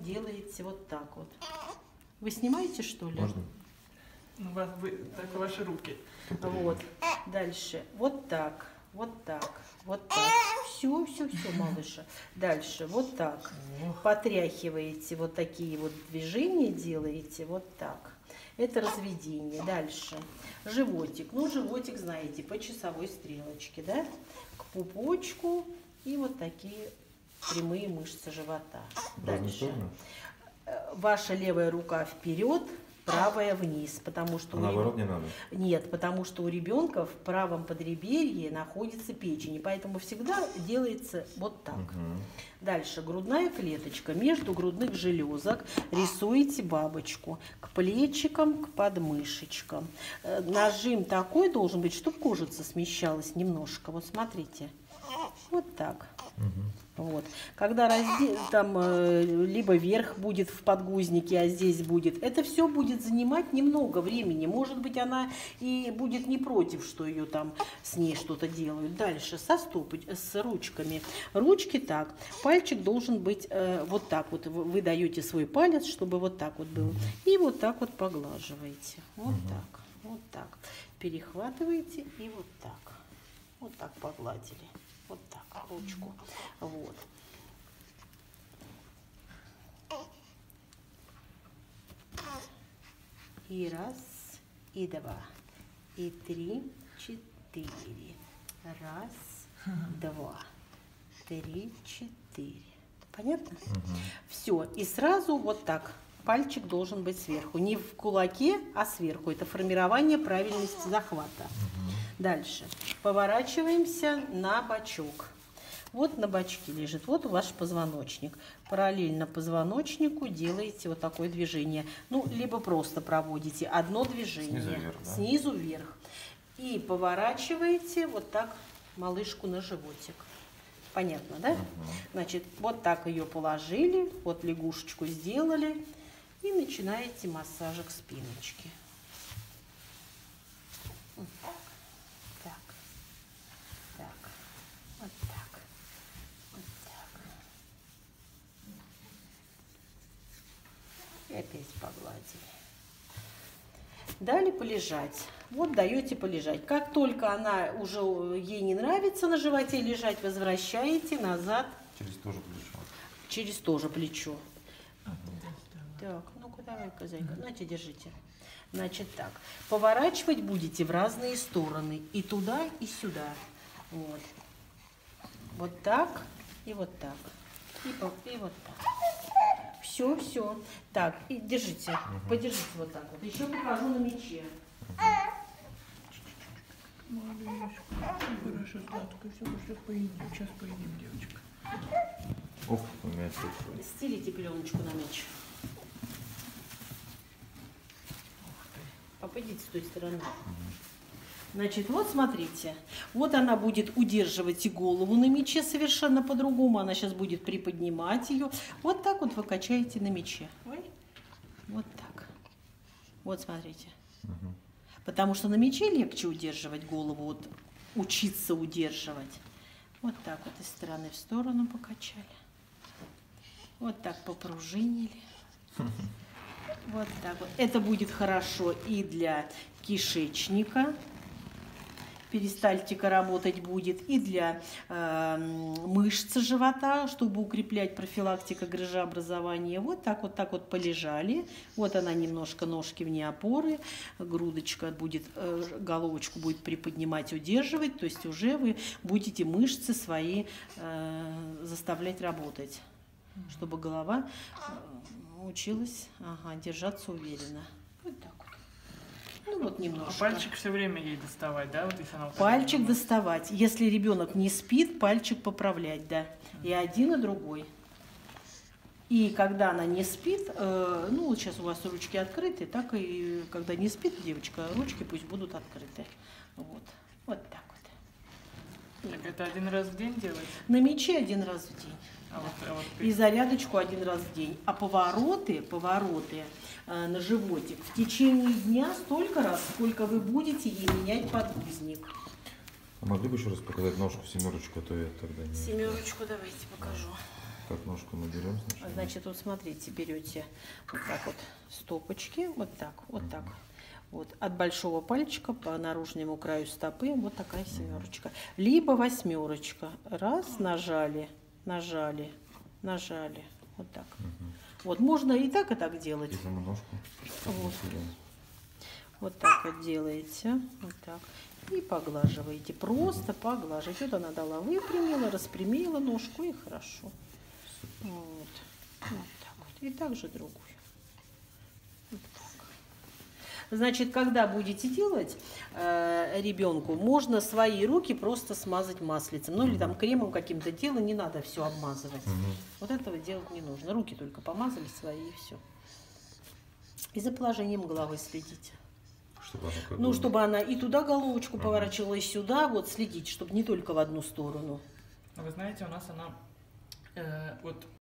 делаете вот так вот. Вы снимаете, что ли? Можно? Ну, так ваши руки. Вот. Дальше. Вот так. Вот так. Вот так. Все, все, все, малыша. Дальше. Вот так. Потряхиваете. Вот такие вот движения делаете. Вот так. Это разведение. Дальше. Животик. Ну, животик, знаете, по часовой стрелочке, да? К пупочку. И вот такие прямые мышцы живота. Дальше. Ваша левая рука вперед, правая вниз, потому что... А наоборот не надо? Нет, потому что у ребенка в правом подреберье находится печень, и поэтому всегда делается вот так. Дальше, грудная клеточка. Между грудных железок рисуете бабочку к плечикам, к подмышечкам. Нажим такой должен быть, чтобы кожица смещалась немножко. Вот смотрите. Вот так. Вот. Когда там либо верх будет в подгузнике, а здесь будет, это все будет занимать немного времени. Может быть, она и будет не против, что ее там с ней что-то делают. Дальше с ручками. Ручки так. Пальчик должен быть вот так вот. Вы даете свой палец, чтобы вот так вот был. И вот так вот поглаживаете. Вот так. Вот так. Перехватываете и вот так. Вот так погладили. Вот так, ручку. Вот. И раз, и два, и три, четыре. Раз, два, три, четыре. Понятно? Все. И сразу вот так. Пальчик должен быть сверху. Не в кулаке, а сверху. Это формирование правильности захвата. Дальше. Поворачиваемся на бочок. Вот на бочке лежит. Вот ваш позвоночник. Параллельно позвоночнику делаете вот такое движение. Ну, либо просто проводите одно движение. Снизу вверх, да? Снизу вверх. И поворачиваете вот так малышку на животик. Понятно, да? Значит, вот так ее положили. Вот лягушечку сделали. И начинаете массажик спиночки. Вот так. Так. Так. Вот так. Вот так. И опять погладили. Дали полежать. Вот даете полежать. Как только она уже ей не нравится на животе лежать, возвращаете назад. Через то же плечо. Через то же плечо. Так, ну-ка давай-ка, зайка. Нате, держите. Значит так, поворачивать будете в разные стороны. И туда, и сюда. Вот. Вот так и вот так. И вот так. Все, все. Так, и держите. Подержите вот так вот. Еще покажу на мече. Малышка, хорошо, сладко, все, сейчас поедим, девочка. Ух, у меня тут. Стелите пеленочку на меч. Папа, идите с той стороны. Значит, вот смотрите. Вот она будет удерживать и голову на мече совершенно по-другому. Она сейчас будет приподнимать ее. Вот так вот вы качаете на мече. Ой. Вот так. Вот смотрите. Потому что на мече легче удерживать голову. Вот учиться удерживать. Вот так вот из стороны в сторону покачали. Вот так попружинили. Вот так вот. Это будет хорошо и для кишечника. Перистальтика работать будет, и для мышц живота, чтобы укреплять профилактика грыжеобразования. Вот так вот полежали. Вот она немножко ножки вне опоры. Грудочка будет, головочку будет приподнимать, удерживать. То есть уже вы будете мышцы свои заставлять работать, чтобы голова училась держаться уверенно. Вот так вот. Ну вот немножко. А пальчик все время ей доставать, да? Вот если она вот пальчик доставать. Если ребенок не спит, пальчик поправлять, да. И один, и другой. И когда она не спит, ну вот сейчас у вас ручки открыты, так и когда не спит девочка, ручки пусть будут открыты. Вот. Вот так вот. Так это один раз в день делать? На мече один раз в день. И зарядочку один раз в день. А повороты на животик в течение дня столько раз, сколько вы будете ей менять подгузник. А могли бы еще раз показать ножку, семерочку, а то я тогда не... Семерочку давайте покажу. Как ножку мы берем сначала? Значит, вот смотрите, берете вот так вот стопочки, вот так, вот так. Вот, от большого пальчика по наружному краю стопы вот такая семерочка. Либо восьмерочка. Раз, нажали, нажали, нажали. Вот так. Вот, можно и так делать. И саму ножку. Вот. Вот так вот делаете. Вот так. И поглаживаете. Просто поглаживаете. Вот она дала, выпрямила, распрямила ножку, и хорошо. Вот. Вот так вот. И также другую. Вот так. Значит, когда будете делать ребенку, можно свои руки просто смазать маслицем. Ну или там кремом каким-то делать, не надо все обмазывать. Вот этого делать не нужно. Руки только помазали свои, и все. И за положением головы следите. Чтобы она как Ну, бы- чтобы она и туда головочку поворачивала, и сюда. Вот следить, чтобы не только в одну сторону. А вы знаете, у нас она вот